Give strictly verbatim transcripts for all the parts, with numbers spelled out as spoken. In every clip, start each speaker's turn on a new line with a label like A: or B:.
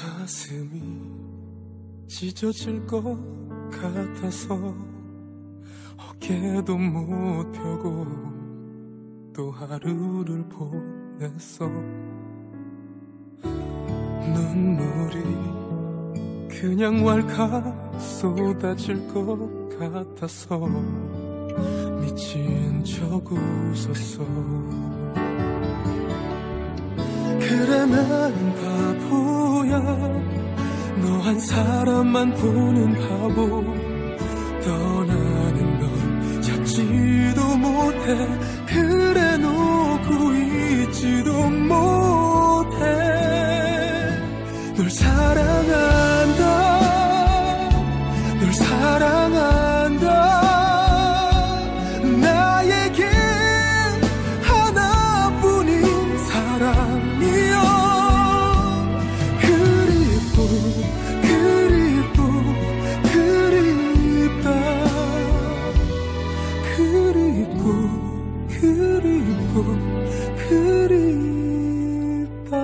A: 가슴이 찢어질 것 같아서 어깨도 못 펴고 또 하루를 보냈어. 눈물이 그냥 왈칵 쏟아질 것 같아서 미친 척 웃었어. 그래 나는 바보야. 너 한 사람만 보는 바보. 떠나는 널 잡지도 못해. 그래 놓고 있지도 못해. 널 사랑한다. 널 사랑한다. 나에게 하나뿐인 사랑이여. 그립고 그립고 그립다. 그립고 그립고 그립다.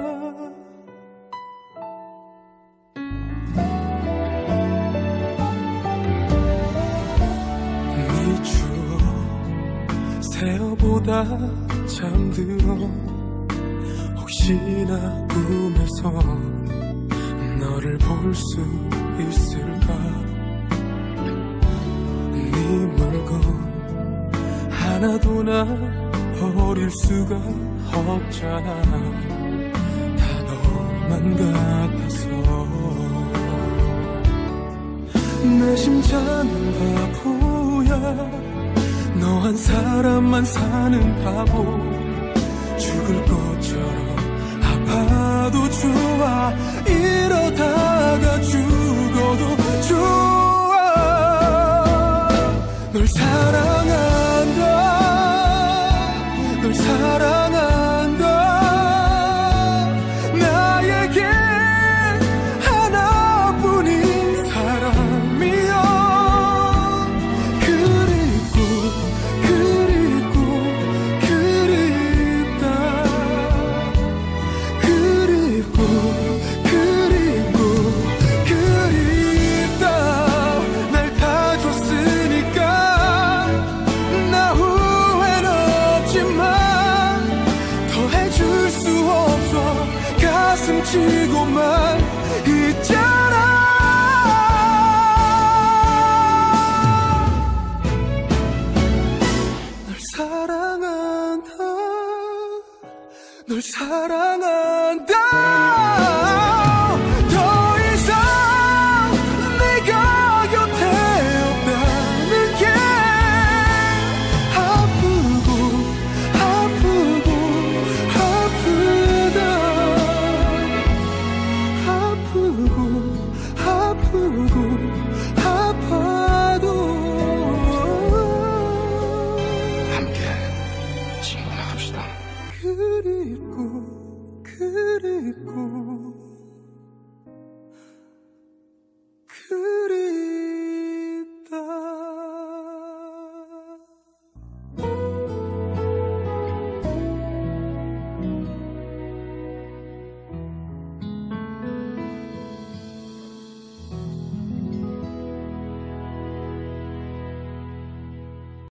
A: 네 추억 새어보다 잠들어. 혹시나 꿈에서 너를 볼 수 있을까. 네 물건 하나도 나 버릴 수가 없잖아. 다 너만 같아서. 내 심장은 바보야. 너 한 사람만 사는 바보. 죽을 것처럼 아파도 좋아. 이러다가 죽어도 좋아. 널 사랑한다. 널 사랑한다. 나에게 하나뿐인 사람이여. 그립고 그립고 그립다. 그립고 그립고 그립다. 날 다 줬으니까 나 후회는 없지만 더 해줄 수 없어. 가슴 치고만 있잖아. 널 사랑한다. 널 사랑한다. 더 이상 네가 곁에 없다는 게 아프고 아프고 아프다. 아프고 아프고 아파도
B: 함께 친구나 합시다.
A: 그립고 그립고